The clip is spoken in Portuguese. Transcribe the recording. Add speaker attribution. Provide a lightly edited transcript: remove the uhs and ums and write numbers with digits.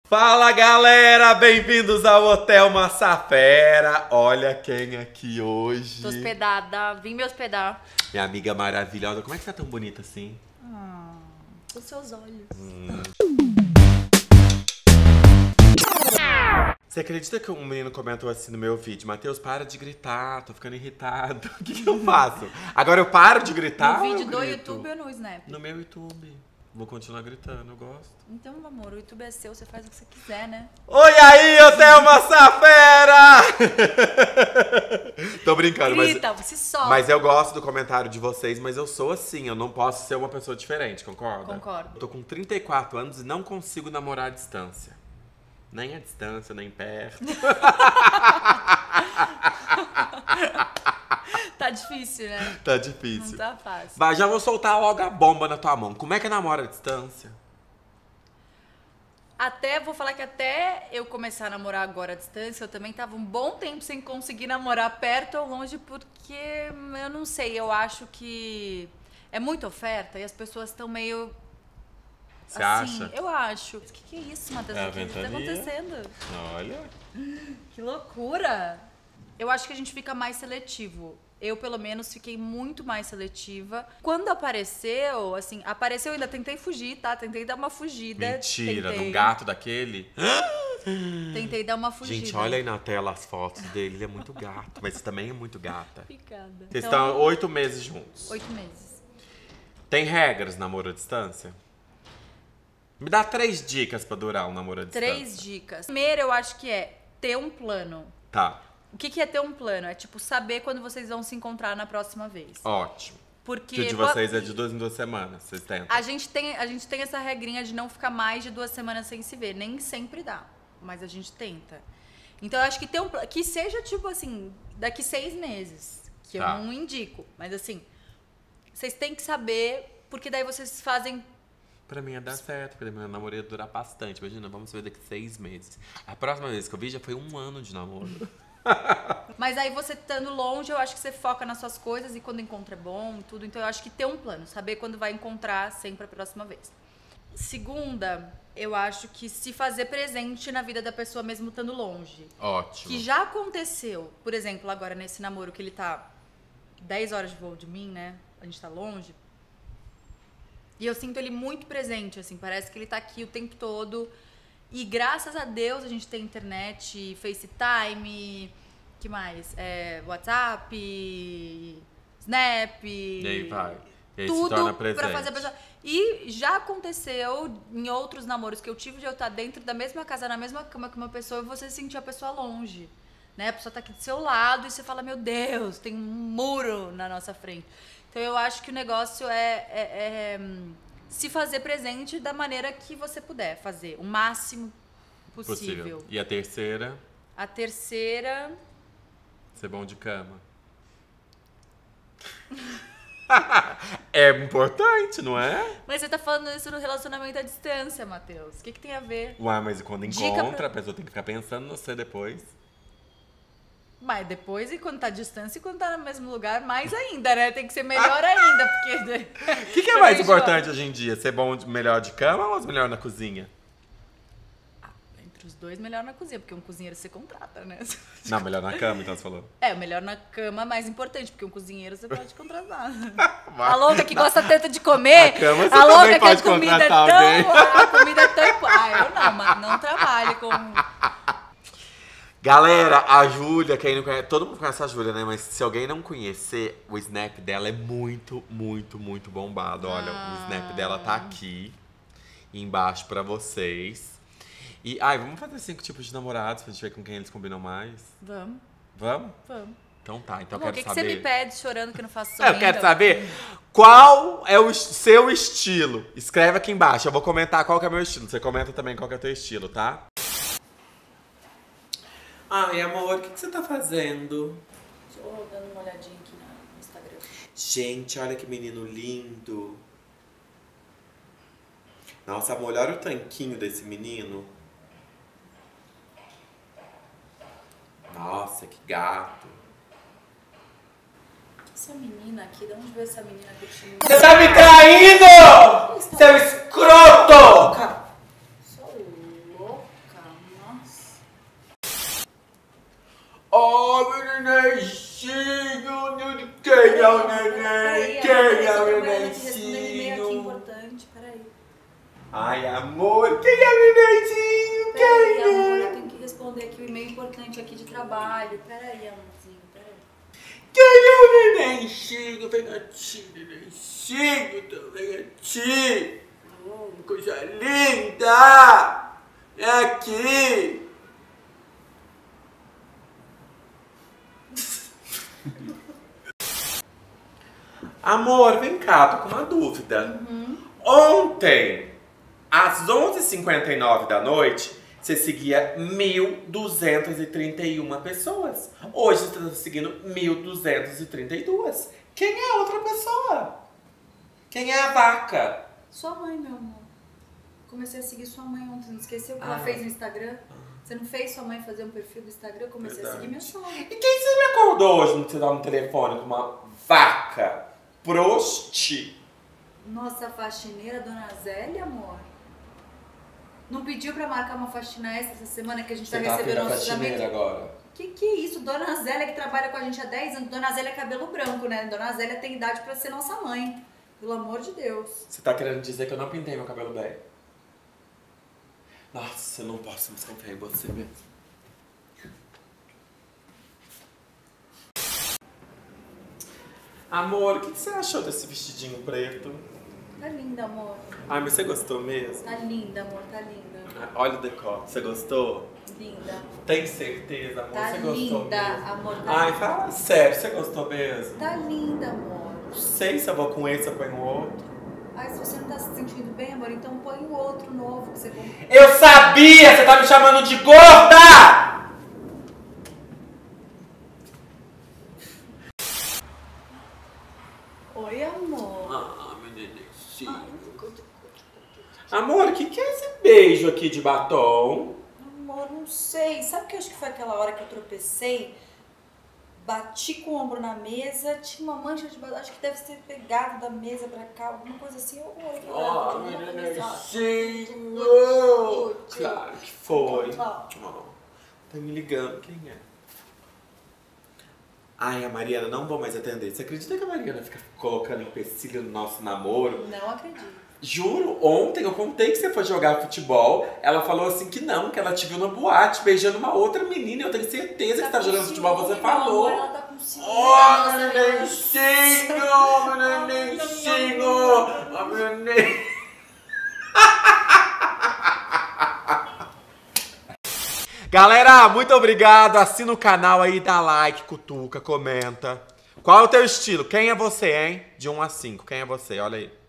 Speaker 1: Fala galera, bem-vindos ao Hotel Massafera. Olha quem aqui hoje.
Speaker 2: Tô hospedada, vim me hospedar.
Speaker 1: Minha amiga maravilhosa, como é que você tá tão bonita assim?
Speaker 2: Os seus olhos.
Speaker 1: Você acredita que um menino comentou assim no meu vídeo: Matheus, para de gritar, tô ficando irritado. O que eu faço? Agora eu paro de gritar?
Speaker 2: No
Speaker 1: ou eu
Speaker 2: vídeo do
Speaker 1: grito?
Speaker 2: YouTube ou no Snap?
Speaker 1: No meu YouTube. Vou continuar gritando, eu gosto.
Speaker 2: Então, amor, o YouTube é seu, você faz o que você quiser, né?
Speaker 1: Oi aí, Hotel Massafera! Tô brincando,
Speaker 2: Grita, se solta.
Speaker 1: mas eu gosto do comentário de vocês, mas eu sou assim, eu não posso ser uma pessoa diferente, concorda?
Speaker 2: Concordo.
Speaker 1: Eu tô com 34 anos e não consigo namorar à distância. Nem à distância, nem perto.
Speaker 2: Tá difícil, né?
Speaker 1: Tá difícil.
Speaker 2: Não tá fácil.
Speaker 1: Mas já vou soltar logo a bomba na tua mão. Como é que namora à distância?
Speaker 2: Vou falar que até eu começar a namorar agora à distância, eu também tava um bom tempo sem conseguir namorar perto ou longe, porque eu não sei, eu acho que é muita oferta e as pessoas estão meio...
Speaker 1: Você
Speaker 2: assim,
Speaker 1: acha?
Speaker 2: eu acho. O que é isso, Matheus?
Speaker 1: É a
Speaker 2: O que tá
Speaker 1: ventania.
Speaker 2: acontecendo?
Speaker 1: Olha.
Speaker 2: Que loucura! Eu acho que a gente fica mais seletivo. Eu, pelo menos, fiquei muito mais seletiva. Quando apareceu, assim, eu ainda tentei fugir, tá? Tentei dar uma fugida.
Speaker 1: Mentira,
Speaker 2: tentei,
Speaker 1: num gato daquele?
Speaker 2: Tentei dar uma fugida.
Speaker 1: Gente, olha aí na tela as fotos dele, ele é muito gato. Mas você também é muito gata.
Speaker 2: Picada.
Speaker 1: Vocês
Speaker 2: Então,
Speaker 1: estão 8 meses juntos.
Speaker 2: 8 meses.
Speaker 1: Tem regras namoro à distância? Me dá 3 dicas pra durar um namoro à distância.
Speaker 2: 3 dicas. Primeiro, eu acho que é ter um plano.
Speaker 1: Tá,
Speaker 2: O que é ter um plano? É, tipo, saber quando vocês vão se encontrar na próxima vez.
Speaker 1: ótimo.
Speaker 2: Porque
Speaker 1: Que o de vocês é de 2 em 2 semanas, vocês tentam.
Speaker 2: A gente tem essa regrinha de não ficar mais de 2 semanas sem se ver. Nem sempre dá, mas a gente tenta. Então eu acho que que seja tipo assim, daqui 6 meses, que
Speaker 1: Tá.
Speaker 2: eu não indico. Mas assim, vocês têm que saber, porque daí vocês fazem...
Speaker 1: Pra mim ia dar certo, porque meu namoro ia durar bastante. Imagina, vamos ver daqui 6 meses. A próxima vez que eu vi já foi 1 ano de namoro.
Speaker 2: Mas aí você estando longe, eu acho que você foca nas suas coisas e quando encontra é bom, tudo. Então eu acho que ter um plano, saber quando vai encontrar sempre a próxima vez. Segunda, eu acho que se fazer presente na vida da pessoa mesmo estando longe.
Speaker 1: Ótimo.
Speaker 2: Que já aconteceu, por exemplo, agora nesse namoro que ele tá 10 horas de voo de mim, né? A gente tá longe. E eu sinto ele muito presente, assim, parece que ele tá aqui o tempo todo. E graças a Deus a gente tem internet, FaceTime, que mais? WhatsApp, Snap.
Speaker 1: E aí vai. E aí se
Speaker 2: Tudo
Speaker 1: torna presente.
Speaker 2: pra fazer a pessoa. E já aconteceu em outros namoros que eu tive de eu estar dentro da mesma casa, na mesma cama que uma pessoa e você sentir a pessoa longe. Né? A pessoa tá aqui do seu lado e você fala, meu Deus, tem um muro na nossa frente. Então eu acho que o negócio é se fazer presente da maneira que você puder fazer, o máximo possível.
Speaker 1: E a terceira,
Speaker 2: A terceira...
Speaker 1: ser bom de cama. É importante, não é?
Speaker 2: Mas você tá falando isso no relacionamento à distância, Matheus. O que tem a ver?
Speaker 1: Uai, mas quando
Speaker 2: Dica
Speaker 1: encontra,
Speaker 2: pra-
Speaker 1: a pessoa tem que ficar pensando no você depois.
Speaker 2: Mas depois, e quando tá à distância e quando tá no mesmo lugar, mais ainda, né? Tem que ser melhor ainda, porque...
Speaker 1: O que é mais importante hoje em dia? Ser bom, melhor de cama ou melhor na cozinha?
Speaker 2: Entre os dois, melhor na cozinha, porque um cozinheiro você contrata, né?
Speaker 1: Não, melhor na cama, então você falou.
Speaker 2: O melhor na cama é mais importante, porque um cozinheiro você pode contratar. A louca que gosta tanto de comer,
Speaker 1: A cama você
Speaker 2: a louca
Speaker 1: também
Speaker 2: que a
Speaker 1: pode
Speaker 2: comida é
Speaker 1: contratar
Speaker 2: tão...
Speaker 1: alguém.
Speaker 2: A comida é tão... eu não, mas não trabalho com...
Speaker 1: Galera, a Júlia, quem não conhece, todo mundo conhece a Júlia, né? Mas se alguém não conhecer, o Snap dela é muito, muito, muito bombado. Olha, o Snap dela tá aqui, embaixo pra vocês. E, vamos fazer 5 tipos de namorados pra gente ver com quem eles combinam mais?
Speaker 2: Vamos,
Speaker 1: Vamos?
Speaker 2: vamos.
Speaker 1: Então tá, então eu
Speaker 2: Amor,
Speaker 1: quero
Speaker 2: o que
Speaker 1: saber.
Speaker 2: você me pede chorando que eu não faço
Speaker 1: Eu quero saber qual é o seu estilo. Escreve aqui embaixo, eu vou comentar qual que é o meu estilo. Você comenta também qual que é o teu estilo, tá? Ai, amor, o que você tá fazendo?
Speaker 2: Tô dando uma olhadinha aqui no Instagram.
Speaker 1: Gente, olha que menino lindo. Nossa, amor, olha o tanquinho desse menino. Nossa, que gato.
Speaker 2: Essa menina aqui, de onde veio essa menina curtindo?
Speaker 1: Você tá me traindo! Seu escroto!
Speaker 2: Sou louca.
Speaker 1: nenenzinho. Quem é o neném? Quem é o nenenzinho?
Speaker 2: Importante, peraí.
Speaker 1: Ai, amor, quem é o nenenzinho?
Speaker 2: Peraí, amor, eu tenho que responder aqui o e-mail importante aqui de trabalho. Peraí, amorzinho, peraí.
Speaker 1: Quem é o nenenzinho? Vem aqui, nenenzinho, vem aqui. Coisa linda! É aqui! Amor, vem cá, tô com uma dúvida. Ontem, às 11h59 da noite, você seguia 1.231 pessoas. Hoje você tá seguindo 1.232. Quem é a outra pessoa? Quem é a vaca?
Speaker 2: Sua mãe, meu amor. Comecei a seguir sua mãe ontem. Não esqueceu o que ela fez no Instagram? Você não fez sua mãe fazer um perfil do Instagram? Eu comecei a seguir minha sogra.
Speaker 1: E quem você me acordou hoje no te dar no telefone com uma vaca? Prosti.
Speaker 2: Nossa faxineira, Dona Zélia, amor. Não pediu pra marcar uma faxina extra essa semana que a gente
Speaker 1: Você
Speaker 2: tá
Speaker 1: tá
Speaker 2: recebendo
Speaker 1: afim da
Speaker 2: nosso
Speaker 1: faxineira
Speaker 2: orçamento?
Speaker 1: agora?
Speaker 2: Que é isso? Dona Zélia que trabalha com a gente há 10 anos. Dona Zélia é cabelo branco, né? Dona Zélia tem idade pra ser nossa mãe. Pelo amor de Deus.
Speaker 1: Você tá querendo dizer que eu não pintei meu cabelo bem? Nossa, eu não posso mais confiar em você mesmo. Amor, o que você achou desse vestidinho preto?
Speaker 2: Tá linda, amor.
Speaker 1: Ai, mas você gostou mesmo?
Speaker 2: Tá linda, amor. Tá linda.
Speaker 1: Olha o decote, você gostou?
Speaker 2: Linda.
Speaker 1: Tem certeza, amor?
Speaker 2: Tá
Speaker 1: Você gostou
Speaker 2: linda,
Speaker 1: mesmo?
Speaker 2: amor. Tá
Speaker 1: Ai,
Speaker 2: linda.
Speaker 1: fala sério, você gostou mesmo?
Speaker 2: Tá linda, amor.
Speaker 1: Não sei se eu vou com esse ou põe o outro.
Speaker 2: Ai, se você não tá se sentindo bem, amor, então põe o outro novo que você comprou.
Speaker 1: Eu sabia! Você tá me chamando de gorda!
Speaker 2: Oi, amor.
Speaker 1: Ah, meu nenenzinho. Amor, o que é esse beijo aqui de batom?
Speaker 2: Amor, não sei. Sabe que eu acho que foi aquela hora que eu tropecei? Bati com o ombro na mesa, tinha uma mancha de batom. Acho que deve ter pegado da mesa pra cá, alguma coisa assim.
Speaker 1: Ah, meu nenenzinho! Claro que foi. Tá me ligando, quem é? Ai, a Mariana, não vou mais atender. Você acredita que a Mariana fica colocando empecilho no nosso namoro?
Speaker 2: Não acredito.
Speaker 1: Juro, ontem eu contei que você foi jogar futebol. Ela falou assim que não, que ela te viu na boate beijando uma outra menina. Eu tenho certeza que você tá jogando futebol, você falou.
Speaker 2: Amor, ela tá com ciúme.
Speaker 1: Oh, meu nenenzinho! Meu nenenzinho! Oh, meu nenenzinho! Galera, muito obrigado. Assina o canal aí, dá like, cutuca, comenta. Qual é o teu estilo? Quem é você, hein? De 1 a 5. Quem é você? Olha aí.